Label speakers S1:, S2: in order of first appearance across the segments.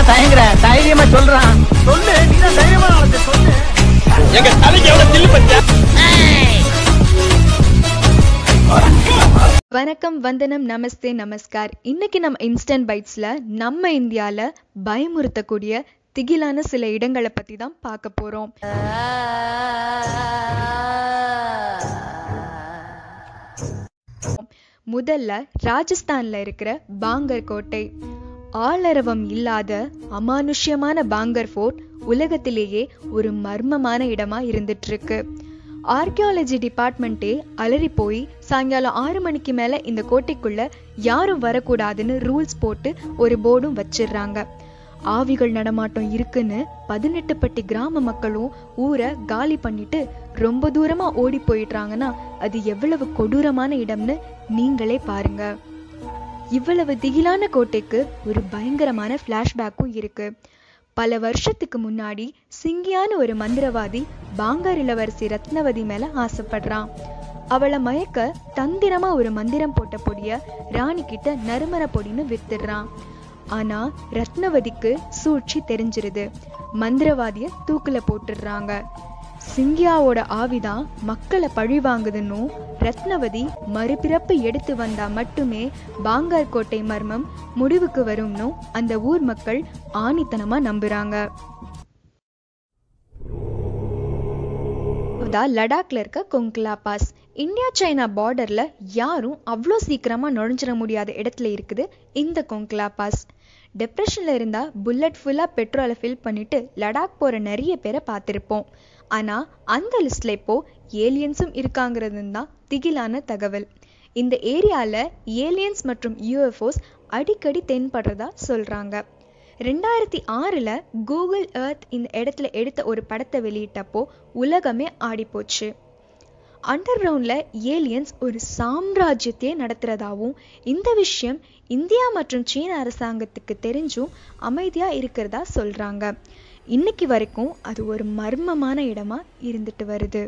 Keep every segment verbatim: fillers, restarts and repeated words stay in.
S1: தயங்குற தைரியமா சொல்றான் சொல்லு நீ தான் தைரியமா சொல்லு எங்க தலைக்கு எவ்வளவு தில்லு பச்ச
S2: வணக்கம் வந்தனம் நமஸ்தே நமஸ்கார். இன்னைக்கு நம்ம இன்ஸ்டன்ட் பைட்ஸ்ல நம்ம இந்தியால பயமுறுத்தக்கூடிய திகிலான சில இடங்களை பத்தி தான் பார்க்க போறோம். முதல்ல ராஜஸ்தான்ல இருக்கிற பாங்கர் கோட்டை. ஆளரவம் இல்லாத அமானுஷ்யமான பாங்கர் ஃபோர்ட் உலகத்திலேயே ஒரு மர்மமான இடமா இருந்துட்டு இருக்கு. ஆர்கியாலஜி டிபார்ட்மெண்ட்டே அலறி போய் சாயங்காலம் ஆறு மணிக்கு மேல இந்த கோட்டைக்குள்ள யாரும் வரக்கூடாதுன்னு ரூல்ஸ் போட்டு ஒரு போர்டும் வச்சிடுறாங்க. ஆவிகள் நடமாட்டம் இருக்குன்னு பதினெட்டு பட்டி கிராம மக்களும் ஊரை காலி பண்ணிட்டு ரொம்ப தூரமா ஓடி போயிடுறாங்கன்னா அது எவ்வளவு கொடூரமான இடம்னு நீங்களே பாருங்க. இவ்வளவு திகிலான கோட்டைக்கு ஒரு பயங்கரமான பிளாஷ்பேக்கும் இருக்கு. பல வருஷத்துக்கு முன்னாடி சிங்கியான ஒரு மந்திரவாதி பாங்கர் இளவரசி ரத்னவதி மேல ஆசைப்படுறான். அவளை மயக்க தந்திரமா ஒரு மந்திரம் போட்ட பொடிய ராணி கிட்ட நறுமண பொடின்னு வித்துடுறான். ஆனா ரத்னவதிக்கு சூழ்ச்சி தெரிஞ்சிருது. மந்திரவாதிய தூக்குல போட்டுடுறாங்க. சிங்கியாவோட ஆவிதான் மக்களை பழி வாங்குதுன்னும் ரத்னவதி மறுபிறப்பு எடுத்து வந்தா மட்டுமே பாங்கர் கோட்டை மர்மம் முடிவுக்கு வரும்னு அந்த ஊர் மக்கள் ஆணித்தனமா நம்புறாங்க. லடாக்ல இருக்க கொங்க்லா பாஸ் இந்தியா சைனா பார்டர்ல யாரும் அவ்வளோ சீக்கிரமா நுழைஞ்சிட முடியாத இடத்துல இருக்குது இந்த கொங்க்லா பாஸ். டிப்ரெஷன்ல இருந்தா புல்லட் ஃபுல்லா பெட்ரோலை ஃபில் பண்ணிட்டு லடாக் போற நிறைய பேரை பார்த்திருப்போம். ஆனா அந்த லிஸ்ட்ல இப்போ ஏலியன்ஸும் இருக்காங்கிறது தான் திகிலான தகவல். இந்த ஏரியால ஏலியன்ஸ் மற்றும் யூஎஃப்ஓஸ் அடிக்கடி தென்படுறதா சொல்றாங்க. ரெண்டாயிரத்தி ஆறுல கூகுள் எர்த் இந்த இடத்துல எடுத்த ஒரு படத்தை வெளியிட்டப்போ உலகமே ஆடி போச்சு. அண்டர் கிரவுண்ட்ல ஏலியன்ஸ் ஒரு சாம்ராஜ்யத்தையே நடத்துறதாவும் இந்த விஷயம் இந்தியா மற்றும் சீன அரசாங்கத்துக்கு தெரிஞ்சும் அமைதியா இருக்கிறதா சொல்றாங்க. இன்னைக்கு வரைக்கும் அது ஒரு மர்மமான இடமா இருந்துட்டு வருது.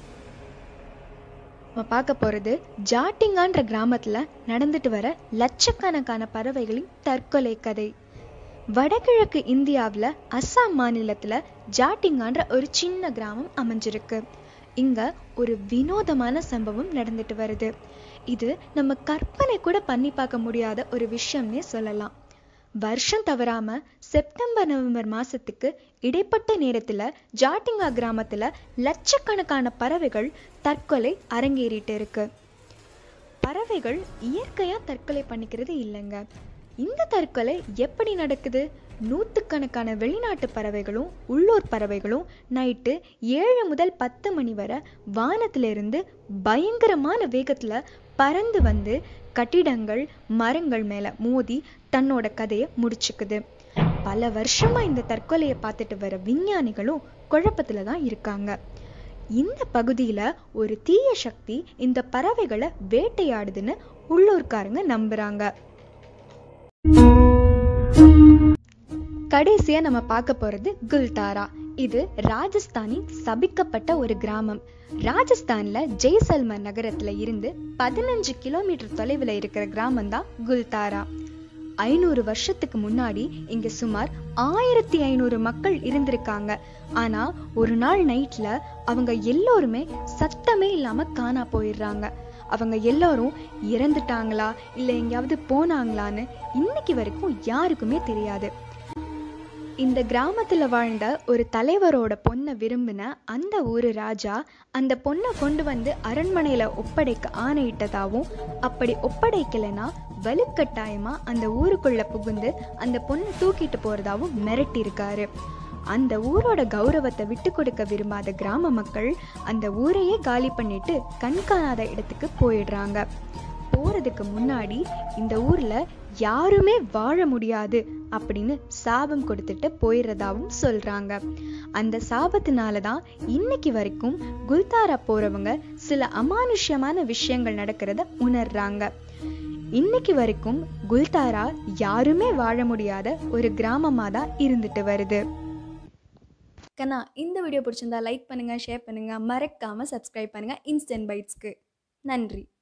S2: நம்ம பார்க்க போறது ஜாட்டிங்கான்ற கிராமத்துல நடந்துட்டு வர லட்சக்கணக்கான பறவைகளின் தற்கொலை கதை. வடகிழக்கு இந்தியாவில் அஸ்ஸாம் மாநிலத்துல ஜாட்டிங்கான்ற ஒரு சின்ன கிராமம் அமைஞ்சிருக்கு. இங்க ஒரு வினோதமான சம்பவம் நடந்துட்டு வருது. இது நம்ம கற்பனை கூட பண்ணி பார்க்க முடியாத ஒரு விஷயம்னே சொல்லலாம். வருஷம் தவறாம செப்டம்பர் நவம்பர் மாசத்துக்கு இடைப்பட்ட நேரத்துல ஜாட்டிங்கா கிராமத்துல லட்சக்கணக்கான பறவைகள் தற்கொலை அரங்கேறிட்டு இருக்கு. பறவைகள் இயற்கையா தற்கொலை பண்ணிக்கிறது இல்லைங்க. இந்த தற்கொலை எப்படி நடக்குது? நூற்றுக்கணக்கான வெளிநாட்டு பறவைகளும் உள்ளூர் பறவைகளும் நைட்டு ஏழு முதல் பத்து மணி வரை வானத்திலிருந்து பயங்கரமான வேகத்துல பறந்து வந்து கட்டிடங்கள் மரங்கள் மேல மோதி தன்னோட கதையை முடிச்சுக்குது. பல வருஷமா இந்த தற்கொலையை பார்த்துட்டு வர விஞ்ஞானிகளும் குழப்பத்துல தான் இருக்காங்க. இந்த பகுதியில ஒரு தீய சக்தி இந்த பறவைகளை வேட்டையாடுதுன்னு உள்ளூர்காரங்க நம்புறாங்க. கடைசியா நம்ம பார்க்க போறது குல்தாரா. இது ராஜஸ்தானின் சபிக்கப்பட்ட ஒரு கிராமம். ராஜஸ்தான்ல ஜெய்சல்மர் நகரத்துல இருந்து பதினஞ்சு கிலோமீட்டர் தொலைவில் இருக்கிற கிராமம் தான் குல்தாரா. ஐநூறு வருஷத்துக்கு முன்னாடி இங்க சுமார் ஆயிரத்தி ஐநூறு மக்கள் இருந்திருக்காங்க. ஆனா ஒரு நாள் நைட்ல அவங்க எல்லோருமே சத்தமே இல்லாம காணா போயிடுறாங்க. அவங்க எல்லாரும் இறந்துட்டாங்களா இல்ல எங்கேயாவது போனாங்களான்னு இன்னைக்கு வரைக்கும் யாருக்குமே தெரியாது. இந்த கிராமத்துல வாழ்ந்த ஒரு தலைவரோட பொண்ணை விரும்பின அந்த ஊரு ராஜா அந்த பொண்ணை கொண்டு வந்து அரண்மனையில ஒப்படைக்க ஆணையிட்டதாவும் அப்படி ஒப்படைக்கலைன்னா வலுக்கட்டாயமா அந்த ஊருக்குள்ள புகுந்து அந்த பொண்ணை தூக்கிட்டு போறதாவும் மிரட்டியிருக்காரு. அந்த ஊரோட கௌரவத்தை விட்டு கொடுக்க விரும்பாத கிராம மக்கள் அந்த ஊரையே காலி பண்ணிட்டு கண்காணாத இடத்துக்கு போயிடுறாங்க. போறதுக்கு முன்னாடி இந்த ஊர்ல யாருமே வாழ முடியாது அப்படின்னு சாபம் கொடுத்துட்டு போயிடுறதாவும் சொல்றாங்க. அந்த சாபத்தினாலதான் இன்னைக்கு வரைக்கும் குல்தாரா போறவங்க சில அமானுஷ்யமான விஷயங்கள் நடக்கிறத உணர்றாங்க. இன்னைக்கு வரைக்கும் குல்தாரா யாருமே வாழ முடியாத ஒரு கிராமமா தான் இருந்துட்டு வருது. கண்ணா, இந்த வீடியோ பிடிச்சிருந்தா லைக் பண்ணுங்க, ஷேர் பண்ணுங்க, மறக்காம சப்ஸ்கிரைப் பண்ணுங்க இன்ஸ்டன்ட் பைட்ஸ்க்கு. நன்றி.